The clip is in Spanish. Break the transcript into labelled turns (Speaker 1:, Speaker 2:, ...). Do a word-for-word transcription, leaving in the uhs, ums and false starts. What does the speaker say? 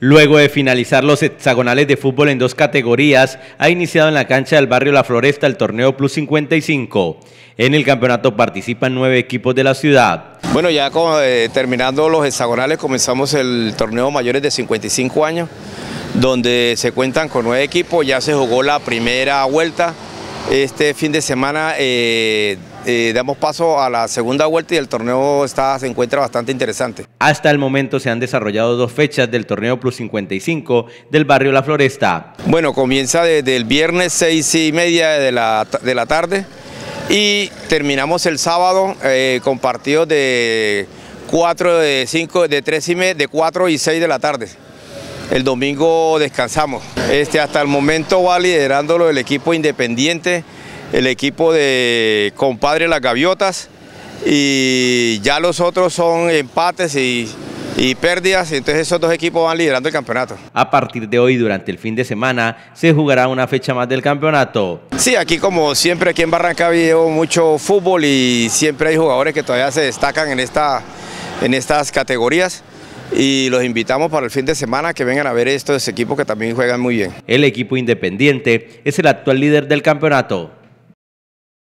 Speaker 1: Luego de finalizar los hexagonales de fútbol en dos categorías, ha iniciado en la cancha del barrio La Floresta el torneo Plus cincuenta y cinco. En el campeonato participan nueve equipos de la ciudad.
Speaker 2: Bueno, ya como, eh, terminando los hexagonales, comenzamos el torneo mayores de cincuenta y cinco años, donde se cuentan con nueve equipos. Ya se jugó la primera vuelta. Este fin de semana eh, eh, damos paso a la segunda vuelta y el torneo está, se encuentra bastante interesante.
Speaker 1: Hasta el momento se han desarrollado dos fechas del torneo Plus cincuenta y cinco del barrio La Floresta.
Speaker 2: Bueno, comienza desde el viernes seis y media de la, de la tarde y terminamos el sábado eh, con partidos de cuatro, de cinco, de tres y media, de cuatro y seis de la tarde. El domingo descansamos. Este, hasta el momento va liderándolo el equipo Independiente, el equipo de Compadre Las Gaviotas, y ya los otros son empates y, y pérdidas, entonces esos dos equipos van liderando el campeonato.
Speaker 1: A partir de hoy, durante el fin de semana, se jugará una fecha más del campeonato.
Speaker 2: Sí, aquí como siempre, aquí en Barranca veo mucho fútbol y siempre hay jugadores que todavía se destacan en, esta, en estas categorías. Y los invitamos para el fin de semana que vengan a ver estos equipos que también juegan muy bien.
Speaker 1: El equipo Independiente es el actual líder del campeonato.